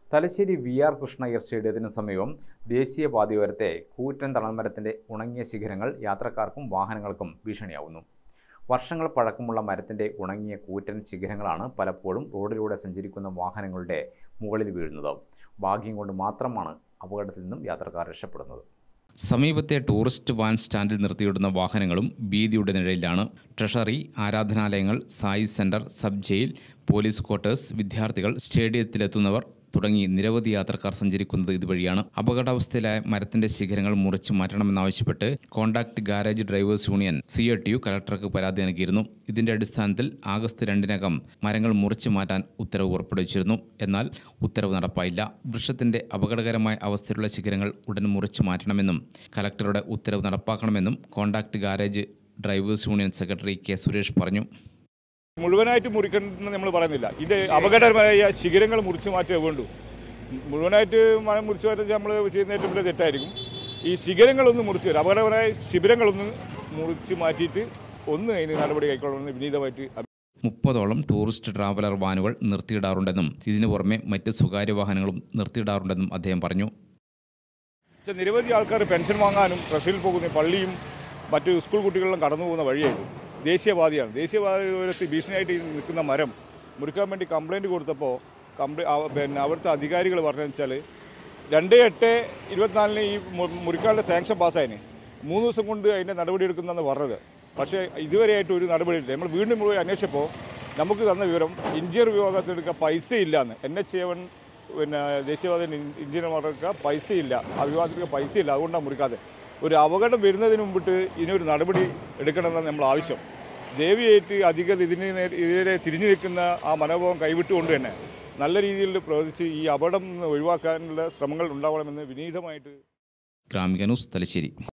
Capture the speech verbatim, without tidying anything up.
Thalassery V R Krishna Iyer സ്റ്റേഡിയത്തിന് സമീപം ദേശീയപാതയോരത്തെ കൂറ്റൻ തണൽമരത്തിന്റെ ഉണങ്ങിയ ശിഖരങ്ങൾ യാത്രക്കാർക്കും വാഹനങ്ങൾക്കും ഭീഷണിയാവുന്നു. വർഷങ്ങൾ പഴക്കമുള്ള മരത്തിന്റെ ഉണങ്ങിയ കൂറ്റൻ ശിഖരങ്ങളാണ് പലപ്പോഴും റോഡിലൂടെ സഞ്ചരിക്കുന്ന വാഹനങ്ങളുടെ മുകളിൽ വീഴുന്നത്. ഭാഗ്യം കൊണ്ട് മാത്രമാണ് അപകടത്തിൽ നിന്നും യാത്രക്കാർ രക്ഷപ്പെടുന്നത്. സമീപത്തെ ടൂറിസ്റ്റ് വാൻ സ്റ്റാൻഡിൽ നിർത്തിയിടുന്ന വാഹനങ്ങളും ഭീതിയുടെ നിഴലിലാണ്. ട്രഷറി, ആരാധനാലയങ്ങൾ, SAI centre, sub jail, police quarters, വിദ്യാർത്ഥികൾ, സ്റ്റേഡിയത്തിലെത്തുന്നവർ തുടങ്ങി നിരവധി യാത്രക്കാർ സഞ്ചരിക്കുന്നത് ഇതുവഴിയാണ്. അപകടാവസ്ഥയിലായ മരത്തിന്റെ ശിഖരങ്ങൾ മുറിച്ചു മാറ്റണമെന്നാവശ്യപ്പെട്ട് contract garage drivers union C A T U കലക്ടർക്ക് പരാതി നൽകിയിരുന്നു. ഇതിന്റെ അടിസ്ഥാനത്തിൽ ആഗസ്റ്റ് രണ്ടിനകം മരങ്ങൾ മുറിച്ചു മാറ്റാൻ ഉത്തരവ് പുറപ്പെടുവിച്ചിരുന്നു. എന്നാൽ ഉത്തരവ് നടപ്പായില്ല. വൃക്ഷത്തിന്റെ അപകടകരമായ അവസ്ഥയിലുള്ള ശിഖരങ്ങൾ ഉടൻ മുറിച്ചു മാറ്റണമെന്നും കലക്ടറുടെ ഉത്തരവ് നടപ്പാക്കണമെന്നും contract garage drivers union secretary K Suresh പറഞ്ഞു. മുഴുവനായിട്ട് മുറിക്കണമെന്ന് നമ്മൾ പറയുന്നില്ല. ഇത് അപകടകരമായ ശിഖരങ്ങൾ മുറിച്ചു മാറ്റേ വേണ്ടു. മുഴുവനായിട്ട് മരം മുറിച്ചു മാറ്റാൻ നമ്മൾ ചെയ്യുന്ന ഏറ്റവും വലിയ തെറ്റായിരിക്കും. ഈ ശിഖരങ്ങളൊന്ന് മുറിച്ചു വരും, അപകടകരമായ ശിബിരങ്ങളൊന്ന് മുറിച്ചു മാറ്റിയിട്ട് ഒന്ന് അതിന് നടപടി കൈക്കൊള്ളണമെന്ന് വിനീതമായിട്ട്. മുപ്പതോളം ടൂറിസ്റ്റ് ട്രാവലർ വാനുകൾ നിർത്തിയിടാറുണ്ടെന്നും ഇതിനു പുറമെ മറ്റ് സ്വകാര്യ വാഹനങ്ങളും നിർത്തിയിടാറുണ്ടെന്നും അദ്ദേഹം പറഞ്ഞു. നിരവധി ആൾക്കാർ പെൻഷൻ വാങ്ങാനും ട്രഷറിയിൽ പോകുന്ന പള്ളിയും മറ്റ് സ്കൂൾ കുട്ടികളെല്ലാം കടന്നു പോകുന്ന വഴിയായിരുന്നു. ദേശീയപാതയാണ്. ദേശീയപാതയോരത്ത് ഭീഷണിയായിട്ട് നിൽക്കുന്ന മരം മുറിക്കാൻ വേണ്ടി കംപ്ലയിൻറ്റ് കൊടുത്തപ്പോൾ കംപ്ലൈ പിന്നെ അവിടുത്തെ അധികാരികൾ പറഞ്ഞതെന്ന് വെച്ചാൽ രണ്ട് എട്ട് ഇരുപത്തിനാലിന് ഈ മുറിക്കാനുള്ള സാങ്ഷൻ പാസ്സായിന് മൂന്ന് ദിവസം കൊണ്ട് അതിൻ്റെ നടപടി എടുക്കുന്നതെന്ന് പറഞ്ഞത്. പക്ഷേ ഇതുവരെയായിട്ട് ഒരു നടപടിയില്ല. നമ്മൾ വീണ്ടും പോയി അന്വേഷിച്ചപ്പോൾ നമുക്ക് തന്ന വിവരം എഞ്ചിനീയർ വിഭാഗത്തിലെടുക്കുക പൈസ ഇല്ലയെന്ന്. എൻ എച്ച് ഏവൻ പിന്നെ ദേശീയപാത എഞ്ചിനീയർമാർക്ക് പൈസയില്ല, ആ വിഭാഗത്തിലേക്ക് പൈസ ഇല്ല, അതുകൊണ്ടാണ് മുറിക്കാതെ. ഒരു അപകടം വരുന്നതിന് മുമ്പിട്ട് ഇതിനൊരു നടപടി എടുക്കണമെന്നാണ് നമ്മൾ ആവശ്യം. ദേവിയായിട്ട് അധികം ഇതിന് ഇതിനെ തിരിഞ്ഞു നിൽക്കുന്ന ആ മനോഭാവം കൈവിട്ടുകൊണ്ട് തന്നെ നല്ല രീതിയിൽ പ്രവർത്തിച്ച് ഈ അപകടം ഒഴിവാക്കാനുള്ള ശ്രമങ്ങൾ ഉണ്ടാവണമെന്ന് വിനീതമായിട്ട്. ഗ്രാമിക ന്യൂസ്, തലശ്ശേരി.